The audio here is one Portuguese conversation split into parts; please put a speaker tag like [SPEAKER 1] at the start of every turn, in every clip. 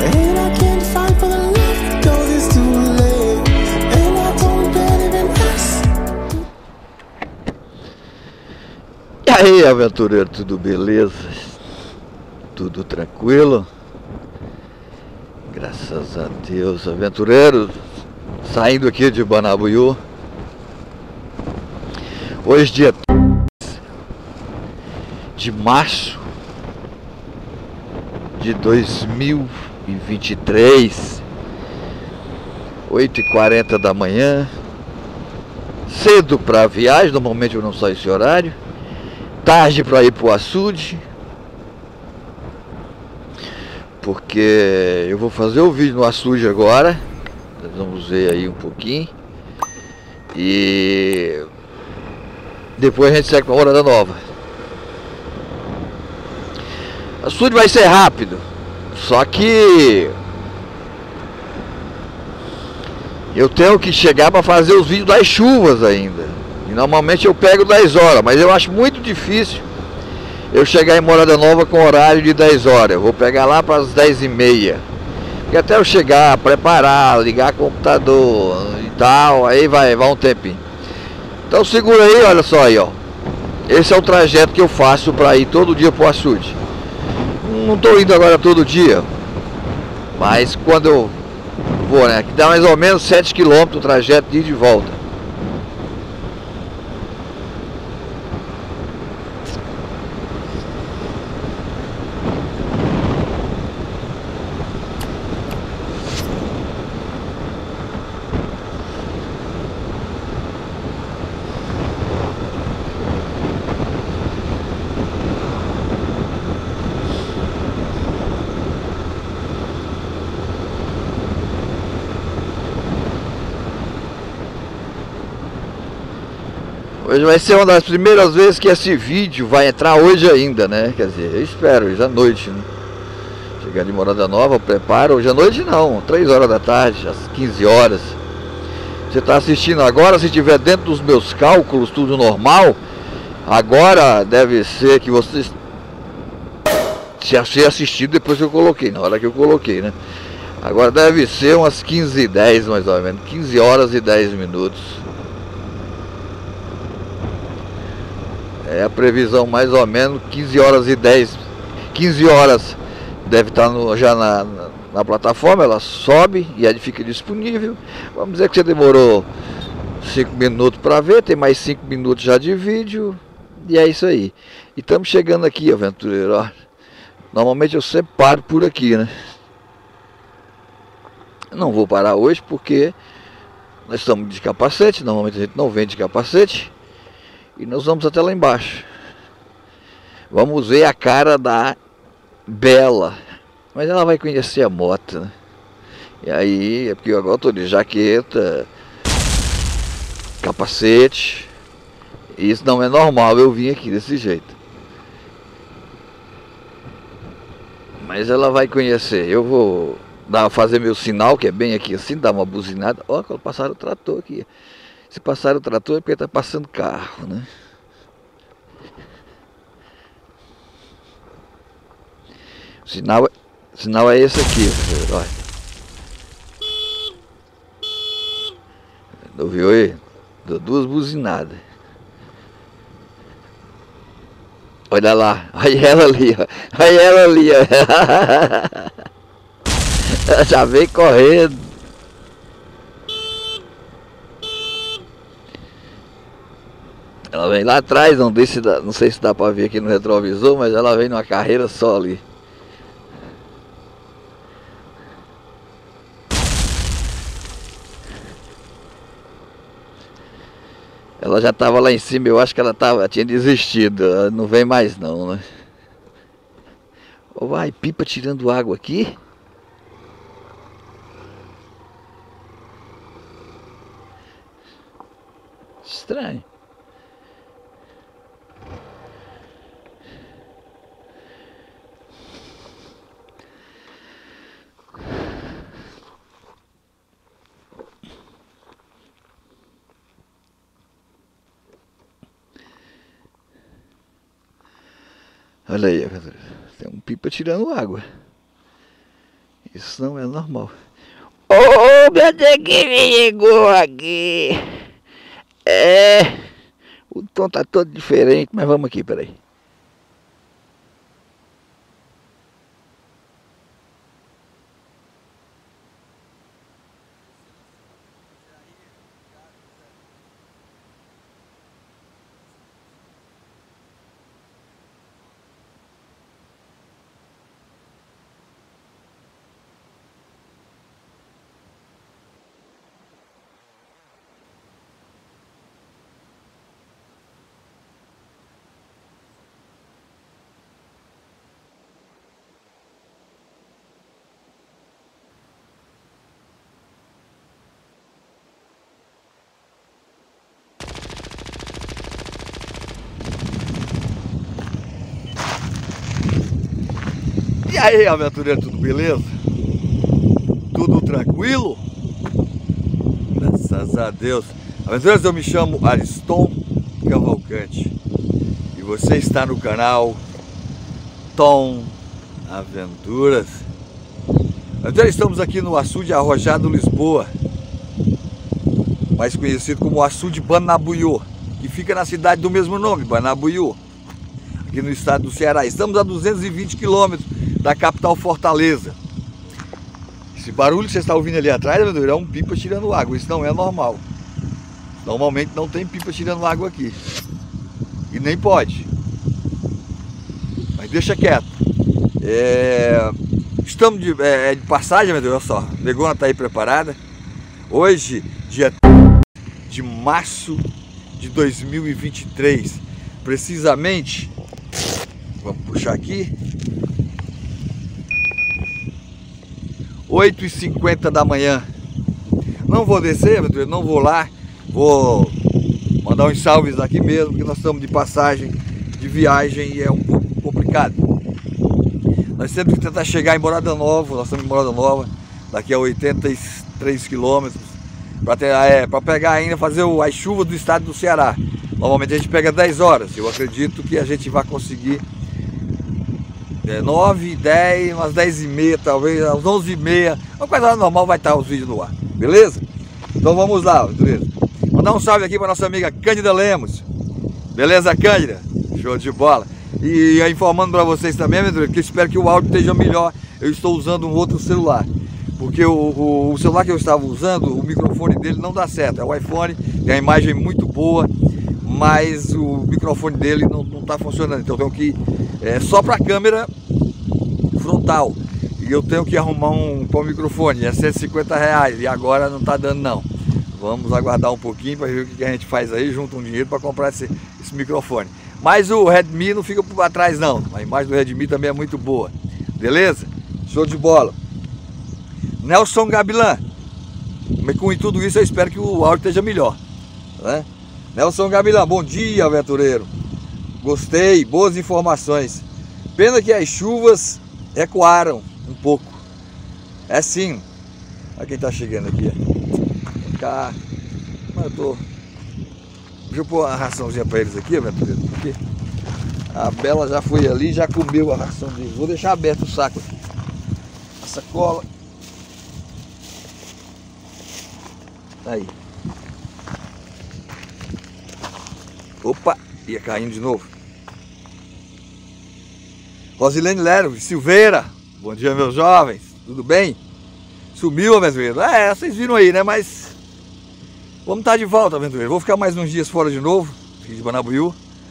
[SPEAKER 1] And I can't fight for the love, 'cause it's too late. And I don't believe in us.
[SPEAKER 2] E aí, aventureiro, tudo beleza? Tudo tranquilo? Graças a Deus, aventureiro, saindo aqui de Banabuiú. Hoje dia 3 de março de 2023, 8h40 da manhã, cedo para a viagem, normalmente eu não saio esse horário, tarde para ir para o açude, porque eu vou fazer o vídeo no açude agora, nós vamos ver aí um pouquinho, e depois a gente segue para a Morada Nova. O açude vai ser rápido, só que eu tenho que chegar para fazer os vídeos das chuvas ainda. E normalmente eu pego 10 horas, mas eu acho muito difícil eu chegar em Morada Nova com horário de 10 horas. Eu vou pegar lá para as 10h30. Porque até eu chegar, preparar, ligar o computador e tal, aí vai um tempinho. Então segura aí, olha só aí, ó. Esse é o trajeto que eu faço para ir todo dia pro açude. Não estou indo agora todo dia, mas quando eu vou, né, que dá mais ou menos 7 km o trajeto de ida e de volta. Hoje vai ser uma das primeiras vezes que esse vídeo vai entrar hoje ainda, né? Quer dizer, eu espero, hoje à noite, né? Chegar de Morada Nova, eu preparo, hoje à noite não, 3 horas da tarde, às 15 horas. Você está assistindo agora, se estiver dentro dos meus cálculos, tudo normal, agora deve ser que você se assistiu depois que eu coloquei, na hora que eu coloquei, né? Agora deve ser umas 15h10 mais ou menos, 15 horas e 10 minutos. É a previsão mais ou menos 15 horas e 10, 15 horas deve estar já na plataforma, ela sobe e aí fica disponível. Vamos dizer que você demorou 5 minutos para ver, tem mais 5 minutos já de vídeo e é isso aí. E estamos chegando aqui, aventureiro, ó. Normalmente eu sempre paro por aqui, né? Não vou parar hoje porque nós estamos de capacete, normalmente a gente não vem de capacete. E nós vamos até lá embaixo. Vamos ver a cara da Bela. Mas ela vai conhecer a moto, né? E aí, é porque eu agora estou de jaqueta, capacete. E isso não é normal, eu vim aqui desse jeito. Mas ela vai conhecer. Eu vou fazer meu sinal, que é bem aqui assim, dar uma buzinada. Ó, quando passaram o trator aqui. Se passar o trator é porque está passando carro, né? O sinal é esse aqui, olha. Ouviu aí? Deu 2 buzinadas. Olha lá, olha ela ali, ó. Olha ela ali, ó. Ela já vem correndo. Ela vem lá atrás, não sei se dá pra ver aqui no retrovisor, mas ela vem numa carreira só ali. Ela já estava lá em cima, eu acho que ela tinha desistido, ela não vem mais não, né? Oh, vai, pipa tirando água aqui? Estranho. Olha aí, tem um pipa tirando água. Isso não é normal. Ô, meu Deus, que me chegou aqui. O tom tá todo diferente, mas vamos aqui, peraí. E aí, aventureiro, tudo beleza? Tudo tranquilo? Graças a Deus. Aventureiros, eu me chamo Ariston Cavalcante e você está no canal Tom Aventuras. Aventureiros, estamos aqui no Açude Arrojado, Lisboa, mais conhecido como Açude Banabuyô, que fica na cidade do mesmo nome, Banabuyô, aqui no estado do Ceará. Estamos a 220 quilômetros da capital Fortaleza. Esse barulho que você está ouvindo ali atrás, é um pipa tirando água. Isso não é normal. Normalmente não tem pipa tirando água aqui. E nem pode. Mas deixa quieto. Estamos de passagem, meu Deus, olha só. A negona está aí preparada. Hoje, dia 3 de março de 2023. Precisamente, vamos puxar aqui, 8h50 da manhã. Não vou descer, não vou lá. Vou mandar uns salves aqui mesmo, porque nós estamos de passagem, de viagem, e é um pouco complicado. Nós temos que tentar chegar em Morada Nova. Nós estamos em Morada Nova, daqui a 83 quilômetros, para pegar ainda, fazer as chuvas do estado do Ceará. Normalmente a gente pega 10 horas. Eu acredito que a gente vai conseguir 9, 10, umas 10h30, talvez, às 11h30. Uma coisa normal, vai estar os vídeos no ar, beleza? Então vamos lá, beleza? Mandar um salve aqui para nossa amiga Cândida Lemos. Beleza, Cândida? Show de bola. E informando para vocês também, que eu espero que o áudio esteja melhor. Eu estou usando um outro celular, porque o celular que eu estava usando, o microfone dele não dá certo. É o iPhone, tem a imagem muito boa, mas o microfone dele não está funcionando. Então eu tenho que só para a câmera frontal, e eu tenho que arrumar um microfone. É R$150 e agora não está dando não. Vamos aguardar um pouquinho para ver o que a gente faz aí, junta um dinheiro para comprar esse microfone. Mas o Redmi não fica por trás não, a imagem do Redmi também é muito boa, beleza? Show de bola. Nelson Gabilan, com tudo isso eu espero que o áudio esteja melhor, né? Nelson Gabilan, bom dia, aventureiro. Gostei, boas informações. Pena que as chuvas recuaram um pouco. É sim. Olha quem tá chegando aqui. Vem cá. Deixa eu pôr uma raçãozinha para eles aqui, aventureiro. Porque a Bela já foi ali, já comeu a ração deles. Vou deixar aberto o saco aqui. A sacola. Aí. Opa, ia caindo de novo. Rosilene Lero, Silveira, bom dia, meus jovens, tudo bem? Sumiu, aventureiro? Vocês viram aí, né? Mas vamos estar de volta, aventureiro. Vou ficar mais uns dias fora de novo, aqui de Banabuyô.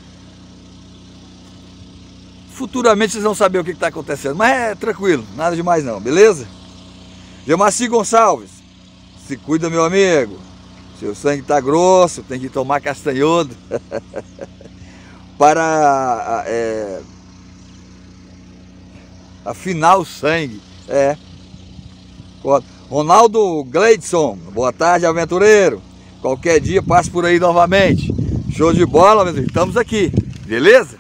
[SPEAKER 2] Futuramente vocês vão saber o que está acontecendo, mas é tranquilo, nada demais não, beleza? Geomaci Gonçalves, se cuida, meu amigo. Seu sangue está grosso, tem que tomar castanhodo para afinar o sangue. Ronaldo Gleidson, boa tarde, aventureiro. Qualquer dia passe por aí novamente. Show de bola, meu Deus. Estamos aqui, beleza?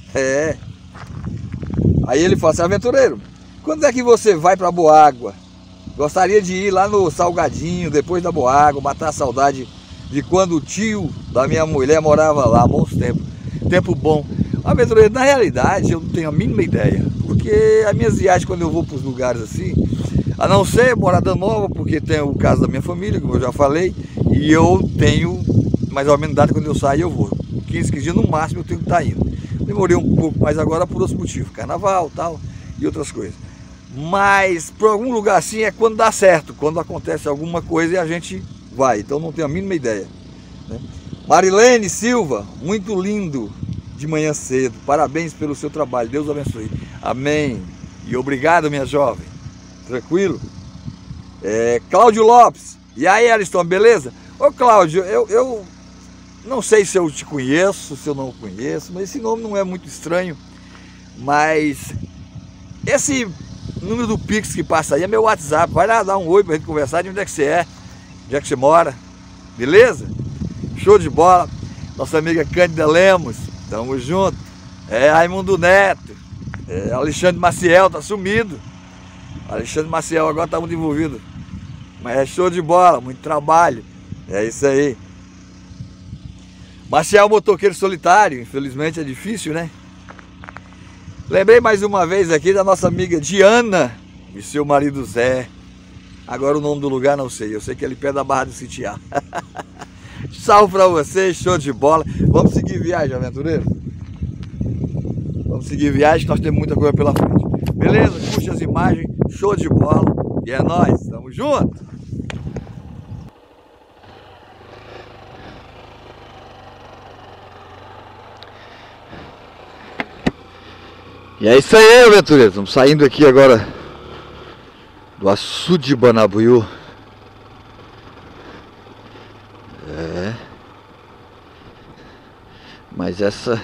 [SPEAKER 2] Aí ele fala assim, aventureiro, quando é que você vai para Boágua? Gostaria de ir lá no Salgadinho, depois da Boágua, matar a saudade de quando o tio da minha mulher morava lá, bons tempos. Tempo bom. Aventureiro, na realidade, eu não tenho a mínima ideia. Porque as minhas viagens, quando eu vou para os lugares assim, A não ser morada nova, porque tem o caso da minha família, como eu já falei, e eu tenho mais ou menos data quando eu sair eu vou. 15 dias no máximo eu tenho que estar indo. Demorei um pouco mais agora por outros motivos, carnaval tal e outras coisas. Mas por algum lugar assim é quando dá certo, quando acontece alguma coisa e a gente vai. Então não tenho a mínima ideia, né? Marilene Silva, muito lindo de manhã cedo. Parabéns pelo seu trabalho, Deus abençoe. Amém. E obrigado, minha jovem. Tranquilo? Cláudio Lopes. E aí, Ariston, beleza? Ô Cláudio, eu não sei se eu te conheço, se eu não conheço, mas esse nome não é muito estranho. Mas esse número do Pix que passa aí é meu WhatsApp. Vai lá dar um oi pra gente conversar de onde é que você é, onde é que você mora. Beleza? Show de bola. Nossa amiga Cândida Lemos, tamo junto. Raimundo Neto. Alexandre Maciel, tá sumido. Alexandre Maciel agora tá muito envolvido. Mas é show de bola, muito trabalho. É isso aí. Maciel Motoqueiro Solitário, infelizmente é difícil, né? Lembrei mais uma vez aqui da nossa amiga Diana e seu marido Zé. Agora o nome do lugar não sei, eu sei que é ali perto da Barra do Sitiá. Salve pra vocês, show de bola. Vamos seguir viagem, aventureiro? Vamos seguir viagem, nós temos muita coisa pela frente. Beleza? Curte as imagens, show de bola. E é nóis, tamo junto! E é isso aí, aventureiros. Estamos saindo aqui agora do açude de Banabuiú. Mas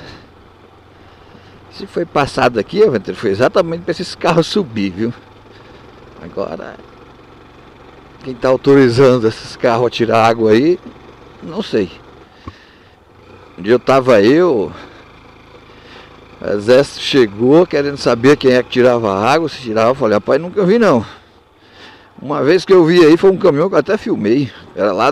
[SPEAKER 2] se foi passado aqui, aventureiro, foi exatamente para esses carros subir, viu? Agora, quem está autorizando esses carros a tirar água aí, não sei. Um dia o exército chegou querendo saber quem é que tirava água, se tirava. Eu falei, rapaz, nunca vi não. Uma vez que eu vi aí, foi um caminhão que eu até filmei. Era lá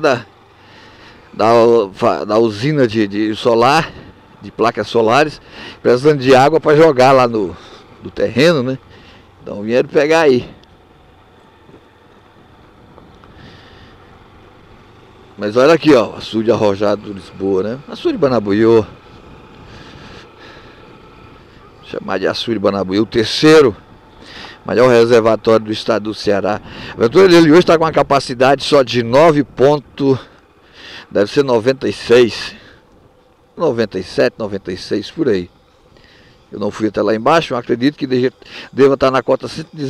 [SPEAKER 2] da usina de solar, de placas solares, precisando de água para jogar lá no terreno, né? Então vieram pegar aí. Mas olha aqui, ó, açude arrojado de Lisboa, né? Açude de Banabuiú. Chamar de açude de Banabuiú, o terceiro maior reservatório do estado do Ceará. A aventura dele hoje está com uma capacidade só de 96, 97, 96 por aí. Eu não fui até lá embaixo, eu acredito que deva estar na cota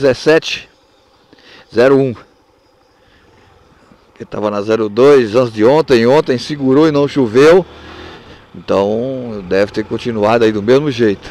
[SPEAKER 2] 117,01. Ele estava na 02 antes de ontem segurou e não choveu. Então deve ter continuado aí do mesmo jeito.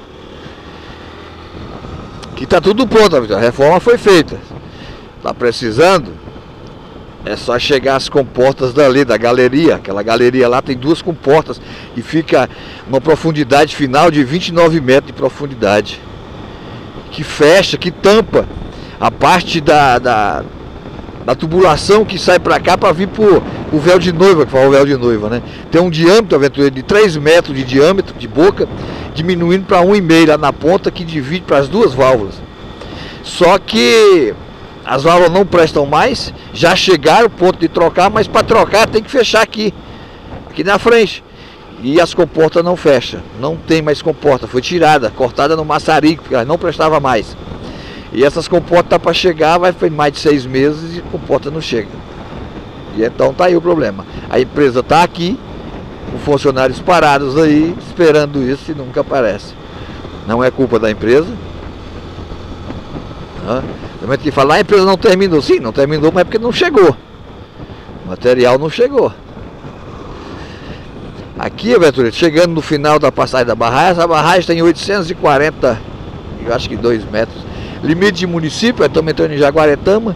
[SPEAKER 2] Aqui está tudo pronto, a reforma foi feita. Está precisando, é só chegar às comportas dali, da galeria. Aquela galeria lá tem duas comportas e fica uma profundidade final de 29 metros de profundidade. Que fecha, que tampa a parte da tubulação que sai para cá para vir pro véu de noiva, que fala o véu de noiva, né? Tem um diâmetro, aventureiro, de 3 metros de diâmetro de boca, diminuindo para 1,5 lá na ponta, que divide para as duas válvulas. Só que as válvulas não prestam mais, já chegaram ao ponto de trocar, mas para trocar tem que fechar aqui na frente. E as comportas não fecham, não tem mais comporta, foi tirada, cortada no maçarico, porque ela não prestava mais. E essas comportas tá para chegar, vai mais de 6 meses e a comporta não chega. E então tá aí o problema. A empresa tá aqui, com funcionários parados aí, esperando isso e nunca aparece. Não é culpa da empresa. Também tem que falar, a empresa não terminou. Sim, não terminou, mas é porque não chegou. O material não chegou. Aqui, aventureiro, chegando no final da passagem da barragem, essa barragem tem 840, eu acho que 2 metros. Limite de município, estamos entrando em Jaguaretama.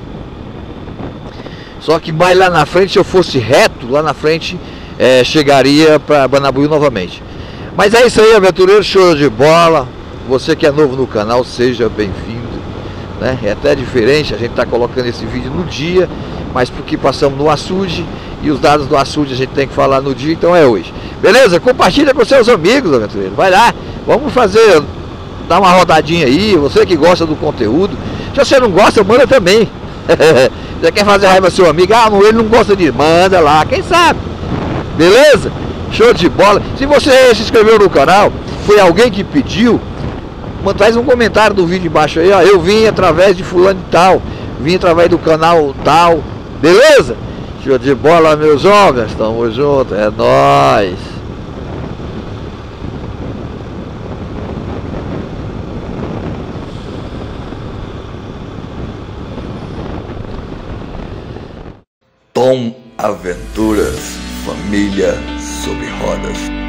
[SPEAKER 2] Só que mais lá na frente, se eu fosse reto, lá na frente, chegaria para Banabuiú novamente. Mas é isso aí, aventureiro, show de bola. Você que é novo no canal, seja bem-vindo, né? É até diferente, a gente está colocando esse vídeo no dia, mas porque passamos no açude e os dados do açude a gente tem que falar no dia, então é hoje. Beleza? Compartilha com seus amigos, aventureiro. Vai lá, vamos fazer... Dá uma rodadinha aí, você que gosta do conteúdo, Se você não gosta, manda também. Você quer fazer raiva ao seu amigo? Ah, não, ele não gosta de... Manda lá, quem sabe? Beleza? Show de bola. Se você se inscreveu no canal, foi alguém que pediu, traz um comentário do vídeo embaixo aí, ó. Eu vim através de fulano e tal, vim através do canal tal. Beleza? Show de bola, meus homens. Tamo junto, é nóis. Tom Aventuras, família sobre rodas.